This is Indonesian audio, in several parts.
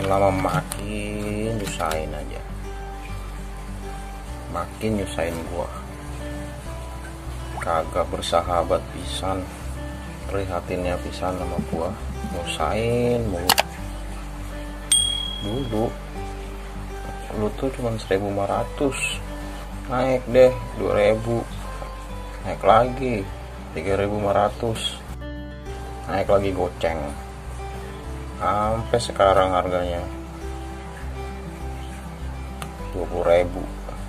lama makin nyusahin aja, makin nyusahin gua, kagak bersahabat pisan, prihatinnya pisan sama gua, nyusahin mulu. Dulu lu tuh cuman 1.500, naik deh 2.000, naik lagi 3.500, naik lagi goceng sampai sekarang harganya 20.000.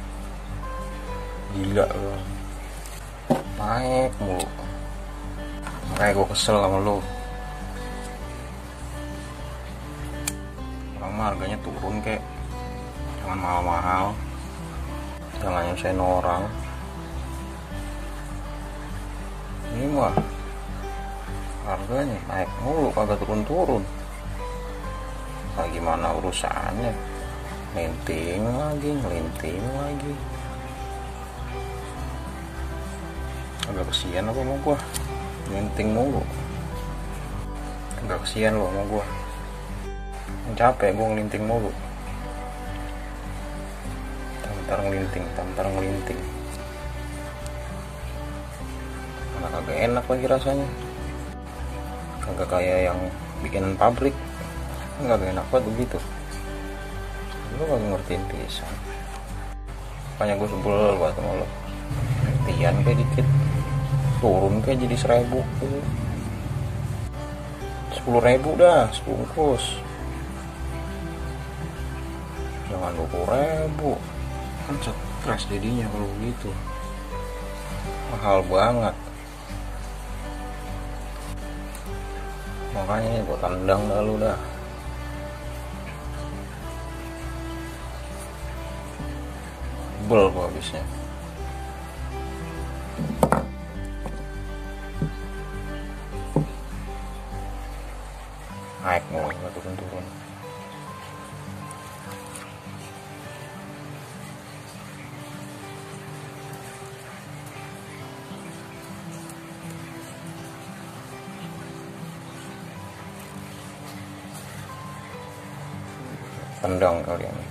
Gila lu, naik mulu, makanya gue kesel sama lu. Orang mah harganya turun kek, jangan mahal-mahal, jangan nyusahin orang. Ini mah harganya naik mulu, kagak turun-turun. Nah, gimana urusannya? Ngelinting lagi. Agak kesian apa sama gua, ngelinting mulu. Agak kesian lo sama gua, capek gua ngelinting mulu. Bentar ngelinting. Mana kagak enak lagi rasanya, kagak kayak yang bikinan pabrik, kagak enak banget begitu. Lu kagak ngertiin pisan, makanya gue sebel banget sama lo. Ngertian kayak dikit, turun kayak jadi 1.000, 10.000 dah sebungkus, jangan 20.000. Kan stres jadinya kalau gitu, mahal banget. Makanya gue tendang dah lu dah. Bel gue habisnya. Naik mulu, gak turun-turun. Tendang kalian.